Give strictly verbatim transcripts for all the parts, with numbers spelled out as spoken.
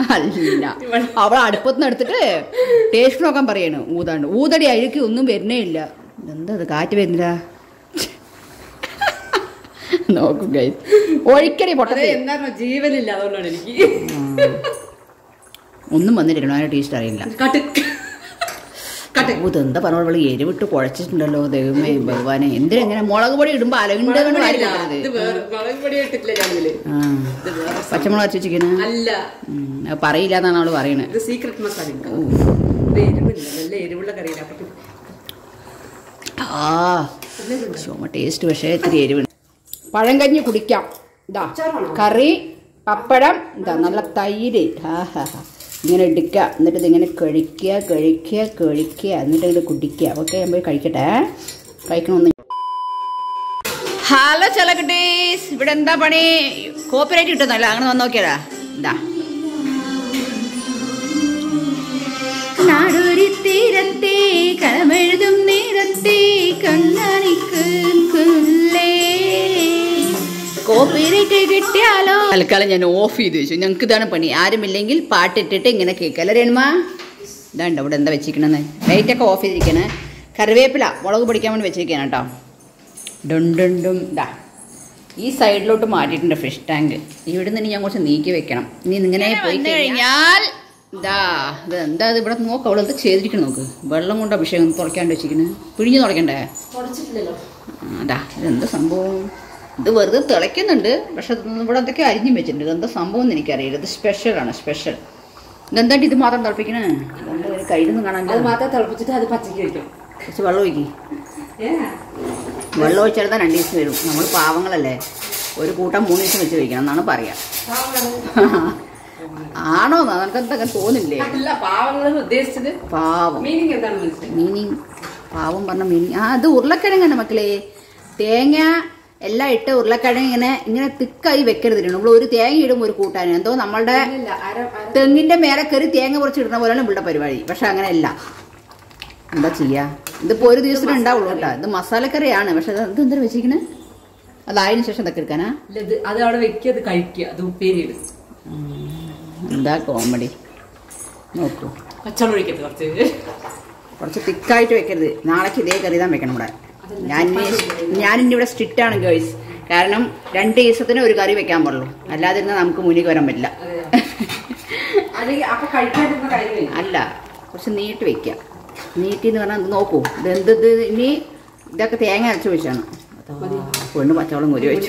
അല്ല, അവൾ അടുപ്പത്തുനിന്ന് എടുത്തിട്ട് ടേസ്റ്റ് നോക്കാൻ പറയാണ്. ഊതാണ്ട് ഊതടി അഴുക്ക് ഒന്നും വരുന്നേ ഇല്ല. എന്താ അത് കാറ്റ് വരുന്നില്ല. നോക്കും ഗൈസ്, ഒഴിക്കടി പൊട്ടേ. എന്താ ജീവനില്ല, അതുകൊണ്ടാണ് എനിക്ക് ഒന്നും വന്നിരിക്കണം. അതിന്റെ ടേസ്റ്റ് അറിയില്ല. ഇതെന്താ പറഞ്ഞോളൂ, എരിവിട്ട് കുഴച്ചിട്ടുണ്ടല്ലോ. ദൈവമേ ഭഗവാനെ, എന്തിനെങ്ങനെ മുളക് പൊടി ഇടുമ്പോ അലകുണ്ട് പച്ചമുളക് അരച്ചിരിക്കുന്നത് പറയില്ല എന്നാണ് അവള് പറയണത്. ആ ചുമ ടേസ്റ്റ്, പക്ഷേ ഇത്തിരി എരിവുണ്ട്. പഴങ്കഞ്ഞി കുടിക്കാം. ഇതാ കറി, പപ്പടം, ഇതാ നല്ല തൈര്. ഹാ ഹാ ഹാ ഇങ്ങനെ എടുക്കുക, എന്നിട്ട് ഇതിങ്ങനെ കഴിക്കുക കഴിക്കുക കഴിക്കുക, എന്നിട്ട് ഇത് കുടിക്കുക. ഓക്കെ, ഞാൻ പോയി കഴിക്കട്ടെ. കഴിക്കണമെന്ന്. ഹലോ ചെലക്കുട്ടീസ്, ഇവിടെ എന്താ പണി? കോപ്പറേറ്റ് കിട്ടുന്നല്ല, അങ്ങനെ വന്ന് നോക്കിയടാ. ഇതാ നാടൊരു തീരത്തെ കളമെഴുതും നേരത്തെ കണ്ണാണിക്കുള്ളേ കോപ്പിറൈറ്റ് കിട്ടിയാലോ. തൽക്കാലം ഞാൻ ഓഫ് ചെയ്ത് വെച്ചു. ഞങ്ങൾക്ക് ഇതാണ് പണി. ആരുമില്ലെങ്കിൽ പാട്ടിട്ടിട്ട് ഇങ്ങനെ കേൾക്കല്ലേ രേണുമ. ഇതാണ്ടോ ഇവിടെ എന്താ വെച്ചിരിക്കണെന്ന്. ലൈറ്റൊക്കെ ഓഫ് ചെയ്തിരിക്കണേ. കറിവേപ്പില മുളക് പൊടിക്കാൻ വേണ്ടി വെച്ചിരിക്കുകയാണ് കേട്ടോ. ഡും ഡും ഡും. ഇതാ ഈ സൈഡിലോട്ട് മാറ്റിയിട്ടുണ്ട് ഫിഷ് ടാങ്ക്. ഇവിടെ നിന്ന് ഞാൻ കുറച്ച് നീക്കി വെക്കണം. ഇനി ഇങ്ങനെ പോയി കഴിഞ്ഞാൽ ഇതാ ഇത് എന്താ ഇത് ഇവിടെ നോക്കാം. അവിടെ എന്താ ചെയ്തിരിക്കണം നോക്ക്. വെള്ളം കൊണ്ട് അഭിഷേകം തുറക്കാണ്ട് വെച്ചിരിക്കുന്നത്. പിഴിഞ്ഞ് തുറക്കണ്ടേ? അതാ ഇതെന്താ സംഭവം? ഇത് വെറുതെ തിളയ്ക്കുന്നുണ്ട്, പക്ഷെ ഇവിടെ എന്തൊക്കെ അരിഞ്ഞും വെച്ചിട്ടുണ്ട്. ഇതെന്താ സംഭവം എന്ന് എനിക്കറിയില്ല. ഇത് സ്പെഷ്യലാണ്, സ്പെഷ്യൽ. ഇതെന്താണ്ട് ഇത് മാത്രം തിളപ്പിക്കണേ? ഇതെന്താ ഒരു കയ്യിലൊന്നും കാണാൻ. അത് മാത്രം തിളപ്പിച്ചിട്ട് അത് പച്ചക്ക് കഴിക്കും. കുറച്ച് വെള്ളം ഒഴിക്കി. വെള്ളം ഒഴിച്ചെടുത്താൽ രണ്ട് ദിവസം വരും. നമ്മൾ പാവങ്ങളല്ലേ, ഒരു കൂട്ടം മൂന്ന് ദിവസം വെച്ച് കഴിക്കണം എന്നാണ് പറയാ. ആണോ? നമുക്ക് എന്തൊക്കെ തോന്നില്ലേ? പാവം മീനിങ്, പാവം പറഞ്ഞ മീനിങ്. ആ അത് ഉരുളക്കിഴങ്ങാണ് മക്കളെ. തേങ്ങ എല്ലാം ഇട്ട് ഉരുളക്കിഴങ്ങ് ഇങ്ങനെ ഇങ്ങനെ തിക്കായി വെക്കരുത്. നമ്മൾ ഒരു തേങ്ങ ഇടും ഒരു കൂട്ടാൻ. എന്തോ നമ്മളുടെ തെങ്ങിന്റെ മേലെ കയറി തേങ്ങ കുറച്ച് ഇടുന്ന പോലെയാണ് ഇവിടെ പരിപാടി. പക്ഷെ അങ്ങനെയല്ല. എന്താ ചെയ്യാ? ഇതിപ്പോ ഒരു ദിവസം ഉണ്ടാവുള്ളൂ കേട്ടോ. ഇത് മസാലക്കറിയാണ്, പക്ഷെ ഇത് എന്താ വെച്ചിരിക്കണേ? അതായതിനു ശേഷം ഇതൊക്കെ എടുക്കാനാ? അത് അവിടെ വെക്കുക, കഴിക്കുക, അത് ഉപ്പേരി. എന്താ കോമഡി നോക്കൂ. പച്ചവെള്ളം ഒഴിക്കരുത്, കുറച്ച് കുറച്ച് തിക്കായിട്ട് വെക്കരുത്. നാളേക്ക് ഇതേ കറി താൻ വെക്കണം ഇവിടെ. ഞാൻ ഞാനിൻ്റെ ഇവിടെ സ്ട്രിക്റ്റ് ആണ് ഗേൾസ്. കാരണം രണ്ട് ദിവസത്തിന് ഒരു കറി വെക്കാൻ പാടുള്ളൂ, അല്ലാതെ ഇരുന്നാൽ നമുക്ക് മുന്നിൽ വരാൻ പറ്റില്ല. അല്ല, കുറച്ച് നീട്ടി വെക്കാം. നീട്ടി എന്ന് പറഞ്ഞാൽ നോക്കൂ. ഇത് എന്ത് ഇനി ഇതൊക്കെ തേങ്ങ അരച്ച് വെച്ചാണ്. പെണ്ണ് പച്ചവെള്ളം കോരി വെച്ചു.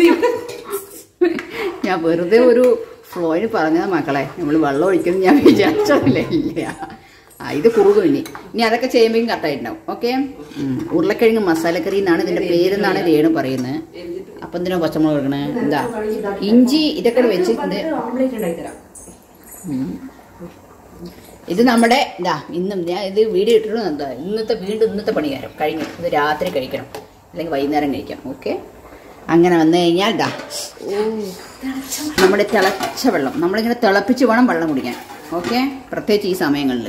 ഞാൻ വെറുതെ ഒരു ഫ്ലോയിന് പറഞ്ഞത് മക്കളെ. നമ്മൾ വെള്ളം ഒഴിക്കുന്നത് ഞാൻ വിചാരിച്ചില്ല. ഇല്ല, ആ ഇത് കുറുകും. ഇനി ഇനി അതൊക്കെ ചെയ്യുമ്പോഴേക്കും കറക്റ്റായിട്ടുണ്ടാവും. ഓക്കെ. ഉരുളക്കിഴങ്ങ് മസാലക്കറി എന്നാണ് ഇതിന്റെ പേരെന്നാണ് രേണു പറയുന്നത്. അപ്പം എന്തിനാ പച്ചമുളക് കൊടുക്കണേ? എന്താ ഇഞ്ചി ഇതൊക്കെ വെച്ചിട്ടുണ്ട്. ഇത് നമ്മുടെ ഇതാ ഇന്നും ഞാൻ ഇത് വീഡിയോ ഇട്ടിട്ട് എന്താ ഇന്നത്തെ വീണ്ടും ഇന്നത്തെ പണികാരം കഴിഞ്ഞു. ഇത് രാത്രി കഴിക്കണം, അല്ലെങ്കിൽ വൈകുന്നേരം കഴിക്കാം. ഓക്കെ. അങ്ങനെ വന്നു കഴിഞ്ഞാൽ ഇതാ നമ്മുടെ തിളച്ച വെള്ളം നമ്മളിങ്ങനെ തിളപ്പിച്ച് വേണം വെള്ളം കുടിക്കാൻ. ഓക്കെ. പ്രത്യേകിച്ച് ഈ സമയങ്ങളിൽ.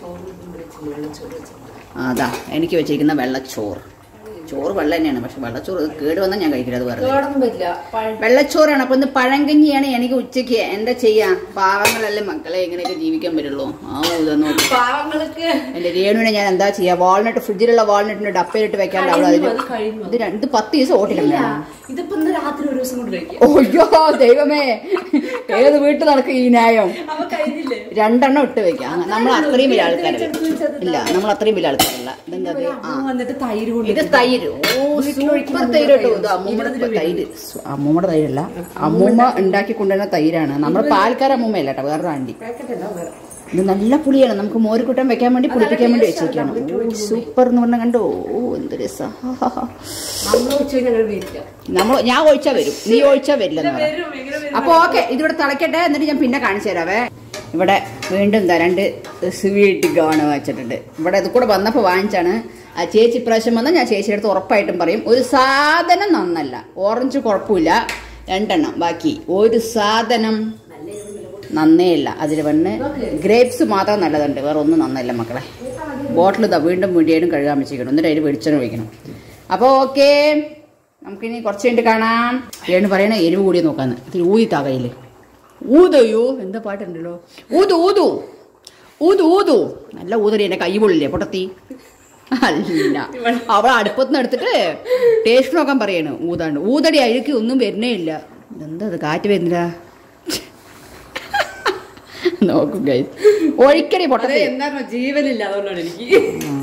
അതാ എനിക്ക് വെച്ചിരിക്കുന്ന വെള്ളച്ചോറ്. ചോറ് വെള്ളം തന്നെയാണ്, പക്ഷെ വെള്ളച്ചോറ് കേട് വന്നാൽ ഞാൻ കഴിക്കില്ല. അത് വെറുതെ വെള്ളച്ചോറാണ്. അപ്പൊ ഇന്ന് പഴങ്കഞ്ഞിയാണ് എനിക്ക് ഉച്ചയ്ക്ക്. എന്താ ചെയ്യാ? പാവങ്ങളല്ലേ മക്കളെ, എങ്ങനെയൊക്കെ ജീവിക്കാൻ പറ്റുള്ളൂ. ആ ഇതൊന്നും പാവങ്ങൾക്ക് എന്റെ രേണുവിനെ ഞാൻ എന്താ ചെയ്യാ? വാൾനട്ട്, ഫ്രിഡ്ജിലുള്ള വാൾനട്ടിന്റെ ഡപ്പയിലിട്ട് വെക്കാണ്ട് അവൾ അതിന് ഇത് രണ്ട് പത്ത് ദിവസം ഓട്ടില്ല. ഓയ്യോ ദൈവമേ, ഏത് വീട്ടിൽ നടക്കും ഈ ന്യായം? രണ്ടെണ്ണം ഇട്ട് വെക്കാം. നമ്മൾ അത്രയും വലിയ ആൾക്കാരല്ല. ഇല്ല, നമ്മൾ അത്രയും വലിയ ആൾക്കാരല്ല. ഇത് തൈര്. ഓ സൂപ്പർ തൈര് കേട്ടോ. ഇത് അമ്മൂമ്മയുടെ തൈര്. അമ്മൂമ്മയുടെ തൈരല്ല, അമ്മൂമ്മ ഉണ്ടാക്കി കൊണ്ടുവരുന്ന തൈരാണ്. നമ്മുടെ പാൽക്കാര അമ്മൂമ്മയല്ല കേട്ടോ, വേറൊരു ആണ്ടി. ഇത് നല്ല പുളിയാണ്. നമുക്ക് മോരുകൂട്ടം വെക്കാൻ വേണ്ടി പുളിപ്പിക്കാൻ വേണ്ടി വെച്ചേക്കാണ്. സൂപ്പർ എന്ന് പറഞ്ഞാൽ കണ്ടോ. ഓ എന്ത് രസം. നമ്മൾ ഞാൻ ഒഴിച്ചാ വരും, നീ ഒഴിച്ചാ വരില്ലെന്ന് പറയാം. അപ്പൊ ഓക്കെ, ഇതിവിടെ തിളക്കട്ടെ, എന്നിട്ട് ഞാൻ പിന്നെ കാണിച്ചു തരാവേ. ഇവിടെ വീണ്ടും എന്താ രണ്ട് സ്വീറ്റ് ഗാണ് വെച്ചിട്ടുണ്ട്. ഇവിടെ ഇത് കൂടെ വന്നപ്പോൾ വാങ്ങിച്ചാണ്. ആ ചേച്ചി ഇപ്രാവശ്യം വന്നാൽ ഞാൻ ചേച്ചിയുടെ അടുത്ത് ഉറപ്പായിട്ടും പറയും ഒരു സാധനം നന്നല്ല. ഓറഞ്ച് കുഴപ്പമില്ല, രണ്ടെണ്ണം. ബാക്കി ഒരു സാധനം നന്നേ ഇല്ല. അതിൽ വന്ന് ഗ്രേപ്സ് മാത്രം നല്ലതുണ്ട്, വേറെ ഒന്നും നന്നല്ല മക്കളെ. ബോട്ടിൽ ഇതാ വീണ്ടും വീണ്ടും കഴുകാൻ വെച്ചിരിക്കണം, എന്നിട്ട് അതിൽ വെളിച്ചെണ്ണ ഒഴിക്കണം. അപ്പോൾ ഓക്കെ, നമുക്കിനി കുറച്ച് കഴിഞ്ഞിട്ട് കാണാം. ഏണ് പറയണേ എരിവ് കൂടി നോക്കാന്ന്. ഇത്തിരി ഊതി താകയിൽ ഊതയോ എന്താ പാട്ടുണ്ടല്ലോ ഊതു ഊതു ഊതു ഊതു നല്ല ഊതടി എന്നെ കൈ പൊള്ളില്ലേ പൊട്ടത്തി അല്ല അവൾ അടുപ്പത്തുനിന്ന് എടുത്തിട്ട് ടേസ്റ്റ് നോക്കാൻ പറയാണ് ഊതാണ്ട് ഊതടി അഴുക്ക് ഒന്നും വരുന്നേ ഇല്ല എന്താ അത് കാറ്റ് വരുന്നില്ല നോക്കും ഗൈസ് ഒഴിക്കടി പൊട്ടത്തി എന്താണോ ജീവനില്ല അതുകൊണ്ടാണ് എനിക്ക്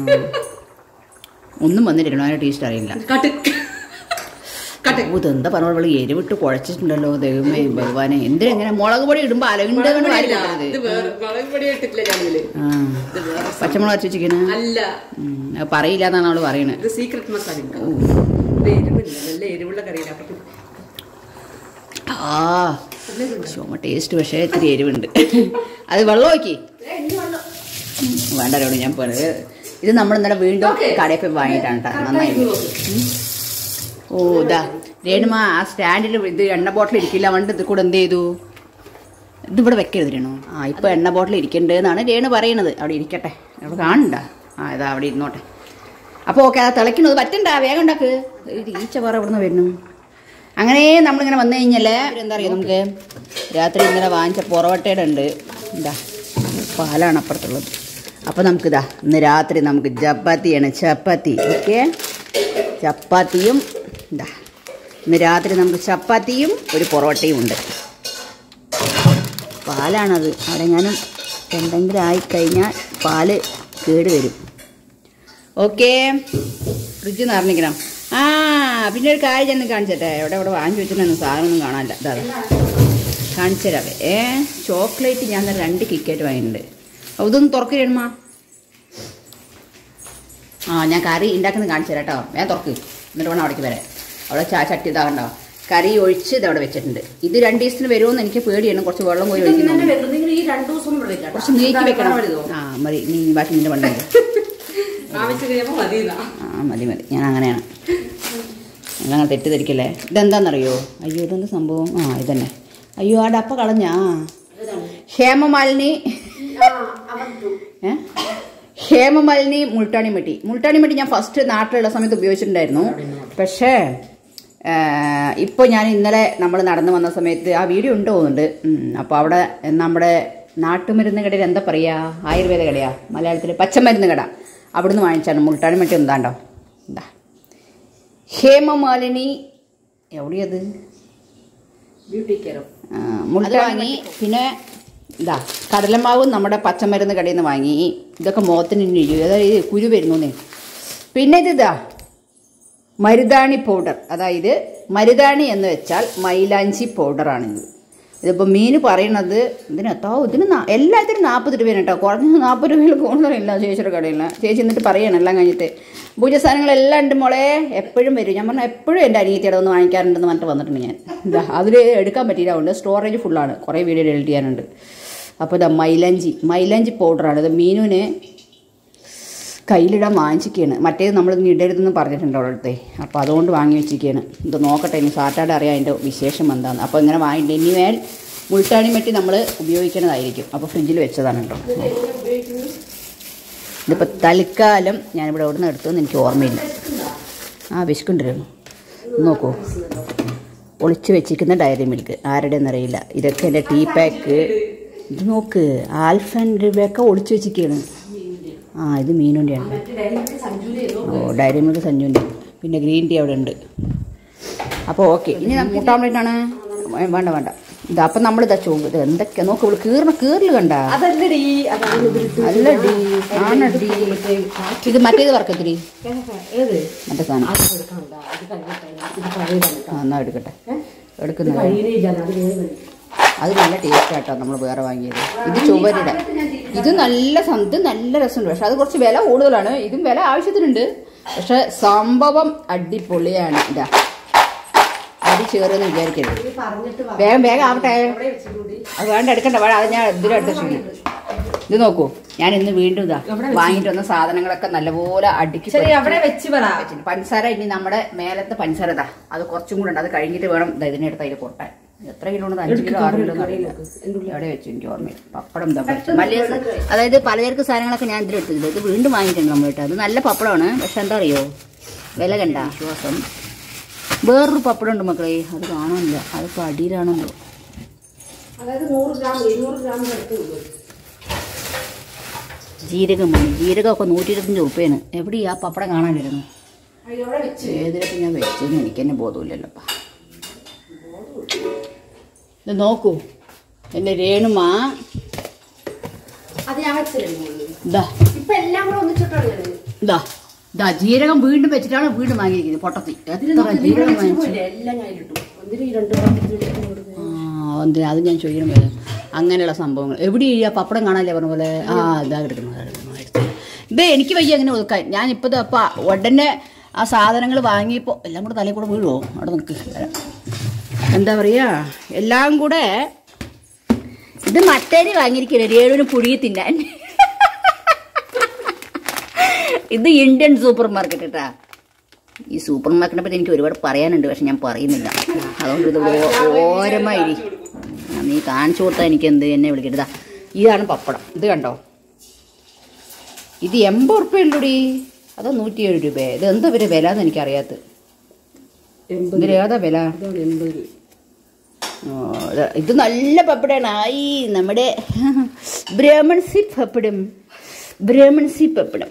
ഒന്നും വന്നിട്ടില്ല അതിന്റെ ടേസ്റ്റ് അറിയില്ല ഇതെന്താ പറഞ്ഞോളൂ എരിവിട്ട് കുഴച്ചിട്ടുണ്ടല്ലോ ദൈവമേ ഭഗവാനെ എന്തിനെങ്ങനെ മുളക് പൊടി ഇടുമ്പോ അലകുണ്ട് പച്ചമുളക് അരച്ചിരിക്കുന്നത് പറയില്ല എന്നാണ് അവള് പറയണത് ആ ചുമ ടേസ്റ്റ് പക്ഷേ ഇത്തിരി എരിവുണ്ട് അത് വെള്ളം നോക്കി വേണ്ടല്ലോ ഞാൻ പറഞ്ഞത് ഇത് നമ്മൾ ഇന്നലെ വീണ്ടും കടയിൽ പോയി വാങ്ങിയിട്ടാണ് കേട്ടോ നന്നായി ഓ ഇതാ രേണുമ ആ സ്റ്റാൻഡിൽ ഇത് എണ്ണ ബോട്ടിൽ ഇരിക്കില്ല അതുകൊണ്ട് ഇത് കൂടെ എന്ത് ചെയ്തു ഇതിവിടെ വെക്കരുത് രേണു ആ ഇപ്പൊ എണ്ണ ബോട്ടിൽ ഇരിക്കണ്ടെന്നാണ് രേണു പറയണത് അവിടെ ഇരിക്കട്ടെ അവിടെ കാണണ്ട ആ ഇതാ അവിടെ ഇരുന്നോട്ടെ അപ്പോൾ ഓക്കെ അത് തിളയ്ക്കണത് പറ്റണ്ട വേഗം ഉണ്ടാക്ക് ഈച്ച പറ ഇവിടുന്ന് വരുന്നു അങ്ങനെ നമ്മളിങ്ങനെ വന്നു കഴിഞ്ഞാലേ എന്താ പറയുക നമുക്ക് രാത്രി ഇന്നലെ വാങ്ങിച്ച പൊറോട്ടയുടെ ഉണ്ട് എന്താ പാലാണ് അപ്പുറത്തുള്ളത് അപ്പോൾ നമുക്കിതാ ഇന്ന് രാത്രി നമുക്ക് ചപ്പാത്തിയാണ് ചപ്പാത്തി ഓക്കെ ചപ്പാത്തിയും എന്താ ഇന്ന് രാത്രി നമുക്ക് ചപ്പാത്തിയും ഒരു പൊറോട്ടയും ഉണ്ട് പാലാണത് അവിടെ ഞാനും എന്തെങ്കിലും ആയിക്കഴിഞ്ഞാൽ പാല് കേട് വരും ഓക്കെ ഫ്രിഡ്ജ് നിറഞ്ഞിക്കണം ആ പിന്നെ ഒരു കാര്യം ഞാൻ കാണിച്ചിട്ടെ എവിടെ ഇവിടെ വാങ്ങി വെച്ചിട്ടൊന്നും സാധനമൊന്നും കാണാനില്ല ഇതാ കാണിച്ചു തരാവേ ഏ ചോക്ലേറ്റ് ഞാൻ രണ്ട് കിക്കറ്റ് വാങ്ങിയിട്ടുണ്ട് അതൊന്ന് തുറക്ക് കഴിയുമ്പോ ആ ഞാൻ കറി ഉണ്ടാക്കുന്നത് കാണിച്ചു തരാം കേട്ടോ ഞാൻ തുറക്ക് എന്നിട്ട് വേണം അവിടേക്ക് വരാം അവിടെ ചാ ചട്ടി ഇതാകണ്ടോ കറി ഒഴിച്ച് ഇത് അവിടെ വെച്ചിട്ടുണ്ട് ഇത് രണ്ട് ദിവസത്തിന് വരുമോന്ന് എനിക്ക് പേടിയാണ് കുറച്ച് വെള്ളം പോയി ഒഴിക്കുന്നു കുറച്ച് നീക്കി വെക്കണം ആ മതി നീ ബാക്കി നിന്റെ പണ്ടേ ആ മതി മതി ഞാൻ അങ്ങനെയാണ് ഞങ്ങളങ്ങനെ തെറ്റിദ്ധരിക്കല്ലേ ഇതെന്താണെന്നറിയോ അയ്യോ ഇതെന്താ സംഭവം ആ ഇതന്നെ അയ്യോ ആ ഡപ്പ കളഞ്ഞാ ഹേമമാലിനി ഏ ഹേമമാലിനി മുൾട്ടാണി മെട്ടി മുൾട്ടാണി മെട്ടി ഞാൻ ഫസ്റ്റ് നാട്ടിലുള്ള സമയത്ത് ഉപയോഗിച്ചിട്ടുണ്ടായിരുന്നു പക്ഷേ ഇപ്പോൾ ഞാൻ ഇന്നലെ നമ്മൾ നടന്നു വന്ന സമയത്ത് ആ വീഡിയോ ഉണ്ടോ തോന്നുന്നുണ്ട് അപ്പോൾ അവിടെ നമ്മുടെ നാട്ടുമരുന്ന് കടയിൽ എന്താ പറയുക ആയുർവേദ കടയാ മലയാളത്തിൽ പച്ചമരുന്ന് കട അവിടുന്ന് വാങ്ങിച്ചാണ് മുൾട്ടാണി മെട്ടി എന്താണ്ടോ എന്താ ഹേമമാലിനി എവിടെയത് ബ്യൂട്ടി കെയർ മുൾട്ട വാങ്ങി പിന്നെ ഇതാ കടലമാവും നമ്മുടെ പച്ചമരുന്ന് കടയിൽ നിന്ന് വാങ്ങി ഇതൊക്കെ മുഖത്തിന് ഇഴിയും അതായത് കുരു വരുന്നു പിന്നെ ഇത് ഇതാ മരുതാണി പൗഡർ അതായത് മരുതാണി എന്ന് വെച്ചാൽ മൈലാഞ്ചി പൗഡറാണിത് ഇതിപ്പോൾ മീൻ പറയണത് ഇതിനെത്താ ഇതിന് എല്ലാത്തിനും നാൽപ്പത് രൂപയാണ് കേട്ടോ കുറഞ്ഞ നാൽപ്പത് രൂപയിൽ കൂടുതലില്ല ചേച്ചിയുടെ കടയില്ല ചേച്ചി എന്നിട്ട് പറയണം എല്ലാം കഴിഞ്ഞിട്ട് പൂജ സാധനങ്ങളെല്ലാം ഉണ്ട് മോളെ എപ്പോഴും വരും ഞാൻ പറഞ്ഞാൽ എപ്പോഴും എൻ്റെ അനിയത്തിയുടെ ഒന്ന് വാങ്ങിക്കാറുണ്ടെന്ന് പറഞ്ഞിട്ട് വന്നിട്ടുണ്ട് ഞാൻ ഇതാ അതിൽ എടുക്കാൻ പറ്റിയില്ല അതുകൊണ്ട് സ്റ്റോറേജ് ഫുള്ളാണ് കുറേ വീഡിയോ എഡിറ്റ് ചെയ്യാനുണ്ട് അപ്പോൾ ഇതാ മൈലാഞ്ചി മൈലാഞ്ചി പൗഡറാണ് ഇത് മീനുവിന് കയ്യിലിടാൻ വാങ്ങിച്ചിരിക്കുകയാണ് മറ്റേത് നമ്മൾ ഇടരുതെന്ന് പറഞ്ഞിട്ടുണ്ട് അവിടുത്തെ അപ്പോൾ അതുകൊണ്ട് വാങ്ങി വെച്ചിരിക്കുകയാണ് ഇത് നോക്കട്ടെ ഇനി സാറ്റായിട്ട് അറിയാം അതിൻ്റെ വിശേഷം എന്താണെന്ന് അപ്പോൾ ഇങ്ങനെ വാങ്ങിയിട്ട് ഇനി മേൽ മുൾട്ടാണി മെട്ടി നമ്മൾ ഉപയോഗിക്കുന്നതായിരിക്കും അപ്പോൾ ഫ്രിഡ്ജിൽ വെച്ചതാണ് കേട്ടോ ഇതിപ്പോൾ തൽക്കാലം ഞാനിവിടെ എവിടെ നിന്ന് എടുത്തതെന്ന് എനിക്ക് ഓർമ്മയില്ല ആ വിശക്കുണ്ടിരുന്നു നോക്കൂ ഒളിച്ച് വെച്ചിരിക്കുന്ന ഡയറി മിൽക്ക് ആരുടെ എന്നറിയില്ല ഇതൊക്കെ എൻ്റെ ടീ പാക്ക് ഇത് നോക്ക് ആൽഫ ആൻഡ് റിബേക്ക ഒളിച്ച് വെച്ചിരിക്കുകയാണ് ആ ഇത് മീനുൻ്റെയാണ് ഓ ഡയറി മിൽക്ക് സഞ്ജുവിൻ്റെ പിന്നെ ഗ്രീൻ ടീ അവിടെ ഉണ്ട് അപ്പോൾ ഓക്കെ ഇനി നമുക്ക് കൂട്ടാൻ വേണ്ടിയിട്ടാണ് വേണ്ട വേണ്ട ഇതാ അപ്പം നമ്മളിതാ ചോമ്പ് ഇത് എന്തൊക്കെയാ നോക്ക് ഇവിടെ കീറിന കീറിൽ കണ്ട അല്ലടി ആണടി ഇത് മറ്റേത് വർക്കത്തിരി മറ്റേ സാധനം എന്നാ എടുക്കട്ടെ എടുക്കുന്ന അത് നല്ല ടേസ്റ്റ് ആട്ടോ നമ്മൾ വേറെ വാങ്ങിയത് ഇത് ചുവരുടെ ഇത് നല്ല ഇത് നല്ല രസമുണ്ട് പക്ഷെ അത് കുറച്ച് വില കൂടുതലാണ് ഇതും വില ആവശ്യത്തിനുണ്ട് പക്ഷെ സംഭവം അടിപൊളിയാണ് ഇതാ അടി ചേർന്ന് വിചാരിക്കരുത് വേഗം വേഗം ആവട്ടെ അത് വേണ്ട എടുക്കണ്ട വേണം അത് ഞാൻ ഇതിലെടുത്ത ഇത് നോക്കൂ ഞാൻ ഇന്ന് വീണ്ടും ഇതാ വാങ്ങിട്ട് വന്ന സാധനങ്ങളൊക്കെ നല്ലപോലെ അടുക്കി പഞ്ചസാര ഇനി നമ്മുടെ മേലത്തെ പഞ്ചസാര ഇതാ അത് കുറച്ചും കൂടെ ഉണ്ട് അത് കഴിഞ്ഞിട്ട് വേണം ഇതിനെടുത്ത് അതിൽ കൊട്ടാൻ എത്ര കിലോ ഉണ്ട് അഞ്ച് കിലോ ആറ് കിലോ അറിയില്ല എവിടെ വെച്ചു എനിക്ക് ഓർമ്മയില്ല പപ്പടം എന്താ വലിയ അതായത് പലചരക്ക് സാധനങ്ങളൊക്കെ ഞാൻ ഇതിലെടുത്തില്ല ഇത് വീണ്ടും വാങ്ങിയിട്ടുണ്ട് നമ്മൾ കേട്ടോ അത് നല്ല പപ്പടമാണ് പക്ഷെ എന്താ അറിയോ വില കണ്ട വിശ്വാസം വേറൊരു പപ്പടം ഉണ്ട് മക്കളെ അത് കാണാനില്ല അതിപ്പോൾ അടിയിലാണല്ലോ അതായത് നൂറ് ഗ്രാം ഇരുന്നൂറ് ഗ്രാം എടുത്ത് ജീരകം മതി. ജീരകമൊക്കെ നൂറ്റി ഇരുപത്തഞ്ച് ഉറുപ്പ്യാണ്. എവിടെയാ ആ പപ്പടം കാണാനിരുന്നു? അതിലൂടെ വെച്ച് ഏതിലൊക്കെ ഞാൻ വെച്ചെന്ന് എനിക്ക് തന്നെ ബോധമില്ലല്ലോപ്പാ. ഇത് നോക്കൂ എൻ്റെ രേണുമ. അത് ഞാൻ വെച്ചിരുന്നു. ഇതാ ഇപ്പൊ എല്ലാം കൂടെ ഒന്നിച്ചിട്ടാണ് ഞാൻ ഇതാ ഇതാ ജീരകം വീണ്ടും വെച്ചിട്ടാണ് വീണ്ടും വാങ്ങിയിരിക്കുന്നത്. പൊട്ടത്തി എത്ര ജീരകം വാങ്ങിച്ചു? എല്ലാം ഞാൻ ഇട്ടു. എന്തിനാ ഈ രണ്ട് പാത്രത്തിൽ ആ എന്തിനാ അത് ഞാൻ ചോദിക്കണം പോലെ അങ്ങനെയുള്ള സംഭവങ്ങൾ. എവിടെ ഈ പപ്പടം കാണാനല്ലേ പറഞ്ഞ പോലെ? ആ ഇതാ എടുക്കുന്നു ഇത് എനിക്ക് വയ്യ അങ്ങനെ ഒതുക്കാൻ. ഞാൻ ഇപ്പോൾ അപ്പം ഉടനെ ആ സാധനങ്ങൾ വാങ്ങിയപ്പോൾ എല്ലാം കൂടെ തലയിൽ കൂടെ വീഴുമോ? അവിടെ നിൽക്ക്. എന്താ പറയുക, എല്ലാം കൂടെ ഇത് മട്ടേരി വാങ്ങിയിരിക്കില്ല രേണുവിന് പുഴുകി തിന്നാൻ. ഇത് ഇന്ത്യൻ സൂപ്പർ മാർക്കറ്റ് കേട്ടാ. ഈ സൂപ്പർ മാർക്കറ്റിനെ പറ്റി എനിക്ക് ഒരുപാട് പറയാനുണ്ട്, പക്ഷെ ഞാൻ പറയുന്നില്ല. അതുകൊണ്ട് ഇത് ഓരമായി നീ കാണിച്ചു കൊടുത്താൽ എനിക്ക് എന്ത് എന്നെ വിളിക്കരുതാ. ഇതാണ് പപ്പടം. ഇത് കണ്ടോ, ഇത് എൺപത് ഉറുപ്പ്യ ഉള്ളൂടി. അതോ നൂറ്റി ഏഴ് രൂപ. ഇത് എന്താ വില വില എന്ന് എനിക്കറിയാത്ത. ഇതിൽ ഏതാ വില? ഇത് നല്ല പപ്പടമാണ്. ആയി നമ്മുടെ ബ്രാഹ്മൺസി പപ്പടം. ബ്രാഹ്മൺസി പപ്പടം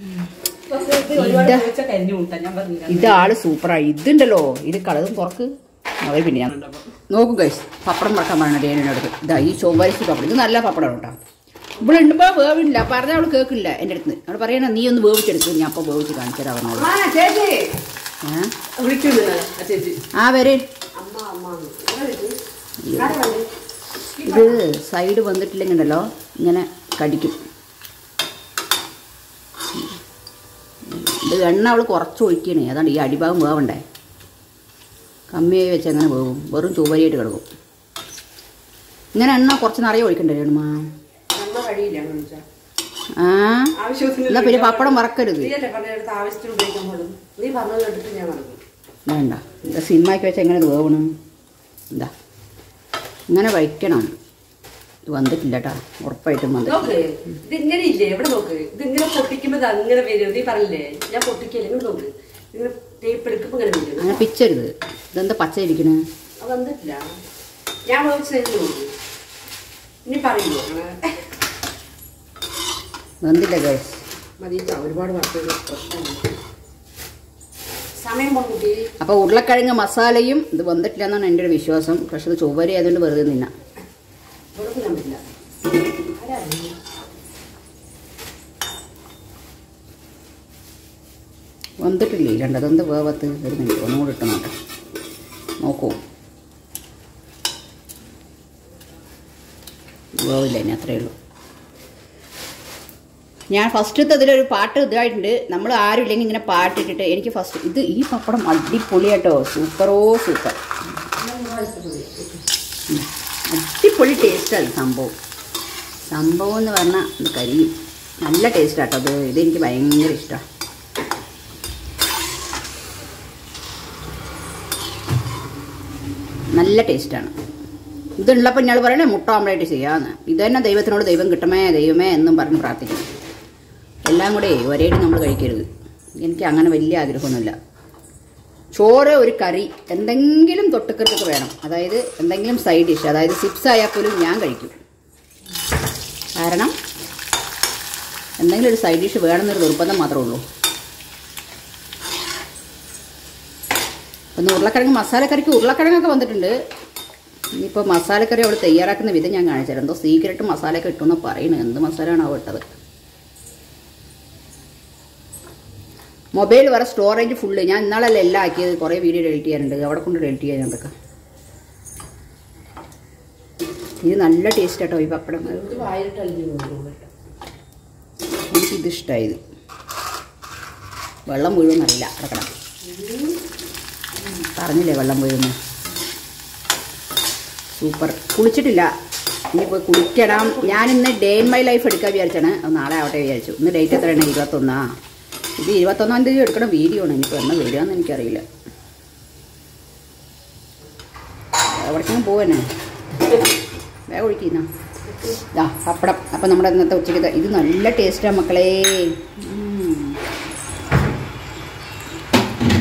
ഇതാള് സൂപ്പറായി. ഇതുണ്ടല്ലോ ഇത് കളതും തുറക്ക് അവർ പിന്നെ ഞാൻ നോക്കും കഴിച്ച് പപ്പടം മറക്കാൻ പറയണ രേണുവിനടുത്ത്. ഇതാ ഈ ചൊവ്വാഴ്ച പപ്പടം. ഇത് നല്ല പപ്പടം കേട്ടോ. ഇവിടെ ഉണ്ടുമ്പോൾ വേവില്ല പറഞ്ഞാൽ അവൾ കേൾക്കില്ല എൻ്റെ അടുത്ത്. അവൾ പറയണ നീ ഒന്ന് വേവിച്ചെടുക്കും. ഞാൻ അപ്പോൾ വേവിച്ച് കാണിച്ചു തരാം പറഞ്ഞോളൂ. ആ വരെ ഇത് സൈഡ് വന്നിട്ടില്ലെങ്കിൽ ഉണ്ടല്ലോ ഇങ്ങനെ കടിക്കും. ഇത് എണ്ണ അവൾ കുറച്ച് ഒഴിക്കണേ. അതാണ് ഈ അടിഭാഗം വേവണ്ടേ. കമ്മിയായി വെച്ച് അങ്ങനെ വേവും. വെറും ചുവരിയായിട്ട് കിടക്കും. ഇങ്ങനെ എണ്ണ കുറച്ച് നിറയെ ഒഴിക്കണ്ടേ രേണുമാ? ആ എന്നാ പിന്നെ പപ്പടം മറക്കരുത്. വേണ്ട എന്താ സിനിമയ്ക്ക് വെച്ചാൽ എങ്ങനെ വേവണം? എന്താ ഇങ്ങനെ വയ്ക്കണം. ഇത് വന്നിട്ടില്ല കേട്ടാ, ഉറപ്പായിട്ടും വന്നിട്ടില്ല. ഇതിങ്ങനെ ഇല്ലേ എവിടെ നോക്ക്. ഇതിങ്ങനെ പൊട്ടിക്കുമ്പോ അങ്ങനെ വരും. നീ പറഞ്ഞില്ലേ ഞാൻ പൊട്ടിക്കല്ലേ. ഇങ്ങനെ നോക്ക്. ഇങ്ങനെ ടേപ്പ് എടുക്കുമ്പോ ഇങ്ങനെ വരും. അങ്ങനെ പിച്ചരുത്. ഇതെന്താ പച്ച ഇരിക്കണേ? അത് വന്നിട്ടില്ല. ഞാൻ നോക്ക്. ഇനി പറയൂ വന്നില്ല ഗൈസ്. മതി ഒരുപാട് പ്രശ്നമാണ്. സമയം പോയി. അപ്പോൾ ഉരുളക്കിഴങ്ങ് മസാലയും ഇത് വന്നിട്ടില്ല എന്നാണ് എൻ്റെ ഒരു വിശ്വാസം. പക്ഷെ ഇത് ചൊവ്വരി ആയതുകൊണ്ട് വെറുതെ നിന്നാ വന്നിട്ടില്ലേ. രണ്ടതെന്ത് വേവത്ത് ഒരു മിനിറ്റ് ഒന്നുകൂടി ഇട്ട് നോക്കാം. നോക്കൂ വേവില്ല. ഇനി അത്രയേ ഉള്ളൂ. ഞാൻ ഫസ്റ്റത്തെ ഇതിലൊരു പാട്ട് ഇതായിട്ടുണ്ട്. നമ്മൾ ആരും ഇല്ലെങ്കിൽ ഇങ്ങനെ പാട്ടിട്ടിട്ട് എനിക്ക് ഫസ്റ്റ് ഇത് ഈ പപ്പടം അടിപൊളിയാട്ടോ. സൂപ്പറോ സൂപ്പർ. അടിപൊളി ടേസ്റ്റാണ് സംഭവം. സംഭവം എന്ന് പറഞ്ഞാൽ ഇത് കരിയും. നല്ല ടേസ്റ്റാട്ടോ അത്. ഇതെനിക്ക് ഭയങ്കര ഇഷ്ടമാണ്. നല്ല ടേസ്റ്റാണ്. ഇതുള്ളപ്പോൾ ഞങ്ങൾ പറയണേ മുട്ട ഓംലേറ്റ് ചെയ്യാമെന്ന്. ഇത് തന്നെ ദൈവത്തിനോട് ദൈവം കിട്ടമേ ദൈവമേ എന്നും പറഞ്ഞ് പ്രാർത്ഥിക്കും. എല്ലാം കൂടെ ഒരേടി നമ്മൾ കഴിക്കരുത്. എനിക്ക് അങ്ങനെ വലിയ ആഗ്രഹമൊന്നുമില്ല. ചോറ് ഒരു കറി എന്തെങ്കിലും തൊട്ടുകറിയൊക്കെ വേണം. അതായത് എന്തെങ്കിലും സൈഡ് ഡിഷ്. അതായത് ചിപ്സ് ആയാൽ പോലും ഞാൻ കഴിക്കും. കാരണം എന്തെങ്കിലും ഒരു സൈഡ് ഡിഷ് വേണമെന്നൊരു നിർബന്ധം മാത്രമേ ഉള്ളൂ. ഒന്ന് ഉരുളക്കിഴങ്ങ് മസാലക്കറിക്ക് ഉരുളക്കിഴങ്ങൊക്കെ വന്നിട്ടുണ്ട്. ഇനിയിപ്പോൾ മസാലക്കറി അവിടെ തയ്യാറാക്കുന്ന വിധം ഞാൻ കാണിച്ചുതരാം. എന്തോ സീക്രട്ട് മസാലയൊക്കെ ഇട്ടുമെന്ന് പറയുന്നത്. എന്ത് മസാലയാണ് അവ ഇട്ടത്? മൊബൈൽ വേറെ സ്റ്റോറേജ് ഫുള്ള്. ഞാൻ ഇന്നാളല്ല എല്ലാം ആക്കിയത്. കുറേ വീഡിയോ ഡെലിറ്റ് ചെയ്യാനുണ്ട്. അവിടെ കൊണ്ട് ഡെലിറ്റ് ചെയ്യാൻ എന്തൊക്കെ. ഇത് നല്ല ടേസ്റ്റ് കേട്ടോ ഈ പപ്പടം. എനിക്കിതിഷ്ടമായത്. വെള്ളം മുഴുവൻ അറിയില്ല അടക്കണം. പറഞ്ഞില്ലേ വെള്ളം മുഴുവൻ. സൂപ്പർ. കുളിച്ചിട്ടില്ല. ഇനിയിപ്പോൾ കുളിക്കണം. ഞാനിന്ന് ഡേ ഇൻ മൈ ലൈഫ് എടുക്കാൻ വിചാരിച്ചാണ്. നാളെ ആവട്ടെ വിചാരിച്ചു. ഇന്ന് ഡേറ്റ് എത്രയാണ്? ഇരുപത്തൊന്നാ. ഇത് ഇരുപത്തൊന്നാം തീയതി എടുക്കണ വീഡിയോ ആണ്. ഇനിയിപ്പോൾ എന്നാ വരികയെന്ന് എനിക്കറിയില്ല. എവിടേക്കും പോവാനേ വേഗം ഒഴിക്കുന്ന ഇതാ പപ്പടം. അപ്പം നമ്മുടെ ഇന്നത്തെ ഉച്ചയ്ക്ക് ഇത് നല്ല ടേസ്റ്റാണ് മക്കളെ.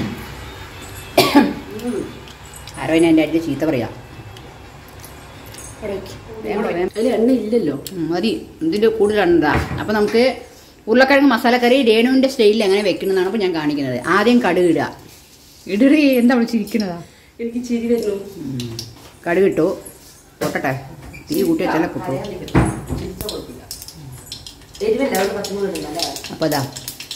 ആരോ ഞാൻ എൻ്റെ അടിയിൽ ചീത്ത പറയാം. അതിൽ എണ്ണ ഇല്ലല്ലോ. മതി, ഇതിൻ്റെ കൂടുതലുണ്ടാ. അപ്പം നമുക്ക് ഉരുളക്കിഴങ്ങ് മസാലക്കറി രേണുവിൻ്റെ സ്റ്റൈലിൽ എങ്ങനെ വെക്കണമെന്നാണ് അപ്പോൾ ഞാൻ കാണിക്കുന്നത്. ആദ്യം കടുക് ഇടുക. ഇടറി എന്താ വിളിച്ചിരിക്കുന്നതാ? എനിക്ക് ചിരി വരുന്നു. കടുക് ഇട്ടു, പൊട്ടട്ടെ. തീ കൂട്ടി വെച്ചാലേ കിട്ടും. അപ്പോൾ ഇതാ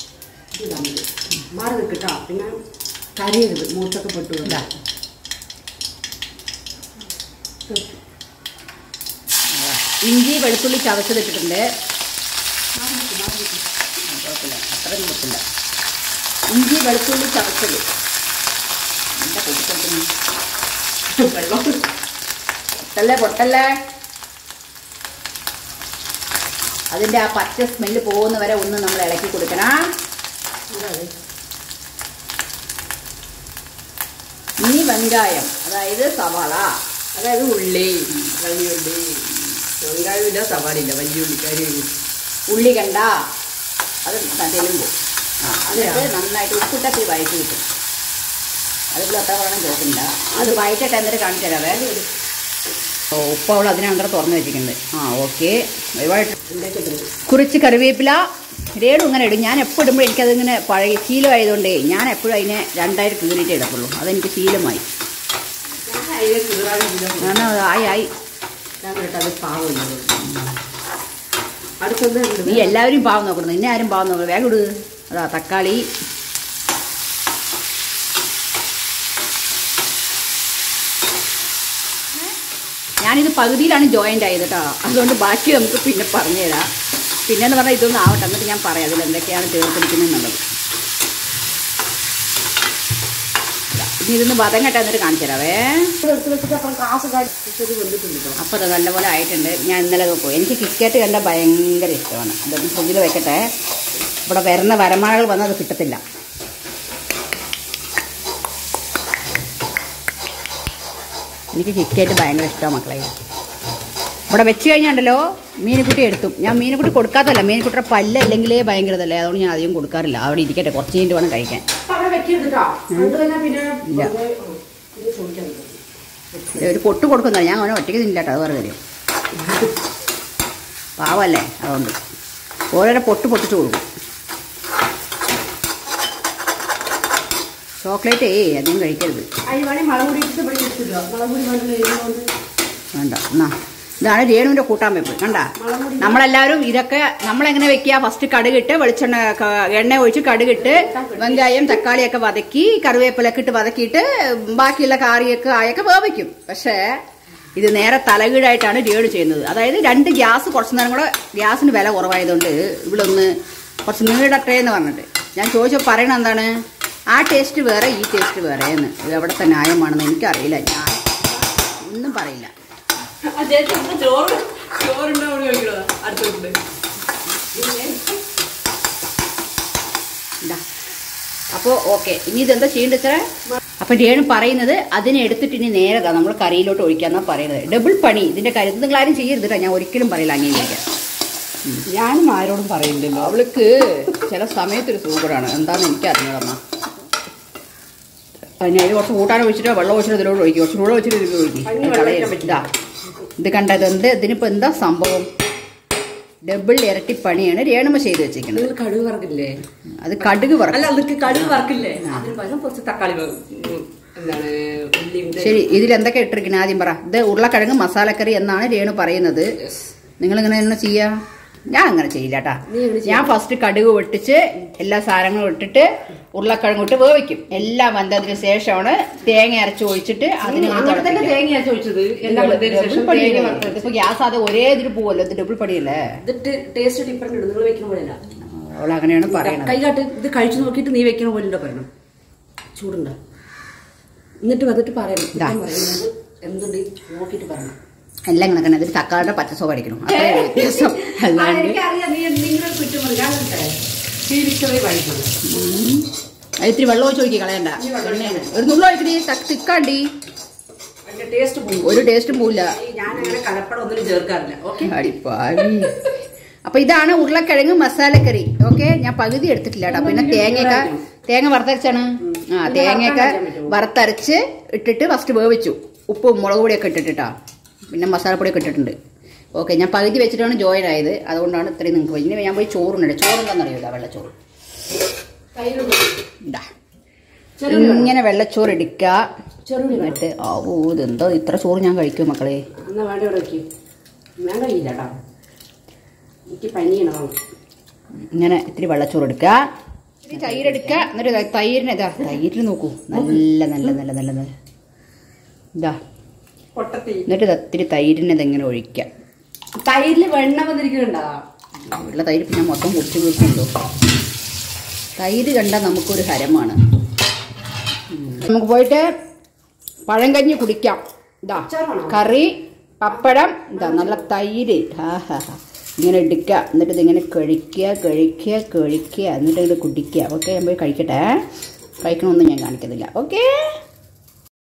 മാറി നിൽക്കട്ടോ, പിന്നെ കരയരുത്, മൂത്തൊക്കെ പെട്ടു. ഇതാ ഇഞ്ചി വെളുത്തുള്ളി ചതച്ചതിട്ടിട്ടുണ്ട്. അത്രയും പറ്റില്ല. ഇഞ്ചി വെളുത്തുള്ളി ചതച്ചത് എന്താ കൂട്ടിക്കൊടുക്കുന്നു? വെള്ളം പൊട്ടല്ലേ പൊട്ടല്ലേ. അതിൻ്റെ ആ പച്ച സ്മെല്ല് പോകുന്ന വരെ ഒന്ന് നമ്മൾ ഇളക്കി കൊടുക്കണം. ഇനി വെങ്കായം, അതായത് സവാള, അതായത് ഉള്ളി, വലിയ ഉള്ളി. വെങ്കായമില്ല, സവാളയില്ല, വലിയ ഉള്ളിക്കാരി. ഉള്ളി കണ്ട അത് തെലുമ്പോ എന്നിട്ട് നന്നായിട്ട് ഉപ്പിട്ടത്തി വയറ്റി കിട്ടും. അതുപോലെ എത്ര വേണം ചോദിക്കില്ല. അത് വയറ്റിട്ട് എന്നിട്ട് കാണിച്ചു തരാവേ. ഓ ഉപ്പവൾ അതിനന്തരം തുറന്ന് വെച്ചിട്ടുണ്ട്. ആ ഓക്കെ. ഒരുപാട് കുറച്ച് കറിവേപ്പില രേണു ഇങ്ങനെ ഇടും. ഞാൻ എപ്പോൾ ഇടുമ്പോൾ എനിക്കതിങ്ങനെ പഴയ ശീലമായതുകൊണ്ടേ ഞാൻ എപ്പോഴും അതിനെ രണ്ടായിരം കീറിയിട്ടേ ഇടത്തുള്ളൂ. അതെനിക്ക് ശീലമായി. കാരണം അത് ആയി ആയി നീ എല്ലാവരും പാവം നോക്കണം. നിന്നെ ആരും പാവം നോക്കണം. വേഗം ഇട്. അതാ തക്കാളി, ഞാനിത് പകുതിയിലാണ് ജോയിൻ്റ് ആയത് കേട്ടോ. അതുകൊണ്ട് ബാക്കി നമുക്ക് പിന്നെ പറഞ്ഞുതരാം. പിന്നെന്ന് പറഞ്ഞാൽ ഇതൊന്നും ആവട്ടെ, എന്നിട്ട് ഞാൻ പറയാം അതിൽ എന്തൊക്കെയാണ് ചേർത്തിരിക്കുന്നത് എന്നുള്ളത്. ഇനി ഇതൊന്ന് വതങ്ങട്ടെ എന്നിട്ട് കാണിച്ചു തരാവേ. അപ്പോൾ അത് നല്ലപോലെ ആയിട്ടുണ്ട്. ഞാൻ ഇന്നലെ പോയി. എനിക്ക് കിറ്റ്കാറ്റ് കണ്ടാൽ ഭയങ്കര ഇഷ്ടമാണ്. അതൊന്ന് ഫ്രിഡ്ജിൽ വെക്കട്ടെ. ഇവിടെ വരുന്ന വരമഴകൾ വന്നാൽ അത് കിട്ടത്തില്ല. എനിക്ക് കിറ്റ്കാറ്റ് ഭയങ്കര ഇഷ്ടമാണ് മക്കളെ. ഇവിടെ വെച്ച് കഴിഞ്ഞാണ്ടല്ലോ മീനുകുട്ടി എടുത്തും. ഞാൻ മീനുകുട്ടി കൊടുക്കാത്തല്ല, മീനുകുട്ടിയുടെ പല്ല് അല്ലെങ്കിലേ ഭയങ്കരതല്ലേ, അതുകൊണ്ട് ഞാൻ അധികം കൊടുക്കാറില്ല. അവിടെ ഇരിക്കട്ടെ, കുറച്ച് കഴിഞ്ഞിട്ട് വേണം കഴിക്കാൻ. ഒരു പൊട്ട് കൊടുക്കുന്നതാണ്. ഞാൻ അവനെ ഒറ്റയ്ക്ക് തിന്നില്ല കേട്ടോ, അത് വേറെ തരും. പാവല്ലേ, അതുകൊണ്ട് ഓരോരോ പൊട്ട് പൊട്ടിച്ച് കൊടുക്കും. ചോക്ലേറ്റ് ഏ അധികം കഴിക്കരുത്. വേണ്ട. എന്നാ ഇതാണ് രേണുവിൻ്റെ കൂട്ടാൻ വെപ്പ്. കണ്ട നമ്മളെല്ലാവരും ഇതൊക്കെ നമ്മളെങ്ങനെ വെക്കുക? ഫസ്റ്റ് കടുകിട്ട് വെളിച്ചെണ്ണ എണ്ണ ഒഴിച്ച് കടുകിട്ട് വെങ്കായം തക്കാളിയൊക്കെ വതക്കി കറിവേപ്പിലൊക്കെ ഇട്ട് വതക്കിയിട്ട് ബാക്കിയുള്ള കറിയൊക്കെ ആയൊക്കെ വേവിക്കും. പക്ഷേ ഇത് നേരെ തലകീഴായിട്ടാണ് രേണു ചെയ്യുന്നത്. അതായത് രണ്ട് ഗ്യാസ് കുറച്ച് നേരം കൂടെ ഗ്യാസിന് വില കുറവായതുകൊണ്ട് ഇവിടെ ഒന്ന് കുറച്ച് നീടട്ടെ എന്ന് പറഞ്ഞിട്ട് ഞാൻ ചോദിച്ചപ്പോൾ പറയണത് എന്താണ്, ആ ടേസ്റ്റ് വേറെ ഈ ടേസ്റ്റ് വേറെ എന്ന്. ഇത് എവിടുത്തെ ന്യായമാണെന്ന് എനിക്കറിയില്ല. ഞാൻ ഒന്നും പറയില്ല. അപ്പോൾ ഓക്കെ. ഇനി ഇതെന്താ ചെയ്യേണ്ടത് വെച്ചാൽ, അപ്പം രേണു പറയുന്നത് അതിനെ എടുത്തിട്ട് ഇനി നേരതാ നമ്മൾ കറിയിലോട്ട് ഒഴിക്കാന്നാ പറയുന്നത്. ഡബിൾ പണി ഇതിന്റെ കാര്യത്തിൽ നിങ്ങൾ ആരും ചെയ്യരുത് കേട്ടോ. ഞാൻ ഒരിക്കലും പറയില്ല അംഗീകരിക്കാൻ. ഞാനും ആരോടും പറയില്ലല്ലോ. അവൾക്ക് ചില സമയത്തൊരു സൂപ്പറാണ്. എന്താണെന്ന് എനിക്കറിഞ്ഞതമ്മ. അതിന് കുറച്ച് കൂട്ടാൻ ഒഴിച്ചിട്ടോ വെള്ളം ഒഴിച്ചിട്ടോ ഇതിലോട്ട് ഒഴിക്കും. കുറച്ച് വെള്ളം ഒഴിച്ചിട്ട് ഇതിലോട്ട് ഒഴിക്കും. ഇതാ ഇത് കണ്ടത് എന്ത്? ഇതിനിപ്പോൾ എന്താ സംഭവം? ഡബിൾ ഇരട്ടി പണിയാണ് രേണുമ ചെയ്ത് വെച്ചിരിക്കുന്നത്. കടുക് വറക്കില്ലേ? അത് കടുക് വറക്കില്ല. കടുക് വറക്കില്ലേ? കുറച്ച് തക്കാളി. ശരി, ഇതിലെന്തൊക്കെ ഇട്ടിരിക്കുന്നത് ആദ്യം പറ. ഇത് ഉരുളക്കിഴങ്ങ് മസാലക്കറി എന്നാണ് രേണു പറയുന്നത്. നിങ്ങളിങ്ങനെ തന്നെ ചെയ്യാ? ഞാൻ അങ്ങനെ ചെയ്യില്ല കേട്ടാ. ഞാൻ ഫസ്റ്റ് കടുക് പൊട്ടിച്ച് എല്ലാ സാധനങ്ങളും ഇട്ടിട്ട് ഉരുളക്കിഴങ്ങ് ഇട്ട് വേവിക്കും. എല്ലാം വന്നതിന് ശേഷമാണ് തേങ്ങ അരച്ച് ഒഴിച്ചിട്ട് അതിന് തേങ്ങ അരച്ച് ഒഴിച്ചത്. ഇപ്പൊ ഗ്യാസ് അത് ഒരേ ഇതിന് പോവല്ലോ. ഇത് ഡബിൾ പണിയല്ലേ. ടേസ്റ്റ് ഡിഫറെന്റ് ഉണ്ട്. നിങ്ങൾ വെക്കുന്ന പോലെയല്ല. അവൾ അങ്ങനെയാണ് പറയുന്നത്. കൈകാട്ട് ഇത് കഴിച്ചു നോക്കിയിട്ട് നീ വെക്കുന്ന പോലെ പറയണം. ചൂടുണ്ടോ? എന്നിട്ട് വന്നിട്ട് പറയണം. എന്തുണ്ട് നോക്കിയിട്ട് പറയണം. എല്ലാം കണക്കാണ്. അതിൽ തക്കാളിയുടെ പച്ചസോ പഠിക്കണം. അത്രേ വ്യത്യാസം. അല്ലാണ്ട് ഇത്തിരി വെള്ളം ഒഴിച്ച് ഒഴിക്കി കളയണ്ട. ഒരു നുള്ള ഒഴിക്കണി തിക്കാണ്ടി. ഒരു ടേസ്റ്റും പോവില്ല. അപ്പൊ ഇതാണ് ഉരുളക്കിഴങ്ങ് മസാലക്കറി. ഓക്കെ, ഞാൻ പകുതി എടുത്തിട്ടില്ല കേട്ടോ. പിന്നെ തേങ്ങയൊക്കെ തേങ്ങ വറുത്തരച്ചാണ്. ആ തേങ്ങയൊക്കെ വറുത്തരച്ച് ഇട്ടിട്ട് ഫസ്റ്റ് വേവിച്ചു. ഉപ്പും മുളക് പൊടിയൊക്കെ ഇട്ടിട്ടാ. പിന്നെ മസാലപ്പൊടിയൊക്കെ ഇട്ടിട്ടുണ്ട്. ഓക്കെ, ഞാൻ പകുതി വെച്ചിട്ടാണ് ജോയിൻ ആയത്, അതുകൊണ്ടാണ് ഇത്രയും നിങ്ങൾക്ക് പോയി. ഇനി ഞാൻ പോയി ചോറുണ്ട്. ചോറുണ്ടെന്നറിയില്ല, വെള്ളച്ചോറ് ഇതാ ഇങ്ങനെ വെള്ളച്ചോറ് എടുക്കുക. എന്നിട്ട് ഓ ഇതെന്തോ ഇത്ര ചോറ് ഞാൻ കഴിക്കും മക്കളെ. ഇങ്ങനെ ഇത്തിരി വെള്ളച്ചോറ് എടുക്കുക, ഇത്തിരി തൈര് എടുക്കുക. എന്നിട്ട് തൈരിന് ഇതാ തൈരിന് നോക്കൂ, നല്ല നല്ല നല്ല നല്ല നല്ല ഇതാ. എന്നിട്ട് ഇത്തിരി തൈരിന് ഇതെങ്ങനെ ഒഴിക്കുക. തൈരില് വെണ്ണ വന്നിരിക്കുന്നുണ്ടോ? ഉള്ള തൈര് പിന്നെ മൊത്തം കുടിച്ചു കുടിക്കുന്നുണ്ടോ? തൈര് കണ്ടാൽ നമുക്കൊരു ഹരമാണ്. നമുക്ക് പോയിട്ട് പഴങ്കഞ്ഞി കുടിക്കാം. ഇതാ കറി, പപ്പടം, ഇതാ നല്ല തൈര്. ഹാ ഹാ ഹാ ഇങ്ങനെ എടുക്കുക. എന്നിട്ട് ഇതിങ്ങനെ കഴിക്കുക കഴിക്കുക കഴിക്കുക എന്നിട്ട് ഇത് കുടിക്കുക. ഓക്കെ, ഞാൻ പോയി കഴിക്കട്ടെ. കഴിക്കണമെന്ന് ഞാൻ കാണിക്കുന്നില്ല. ഓക്കെ.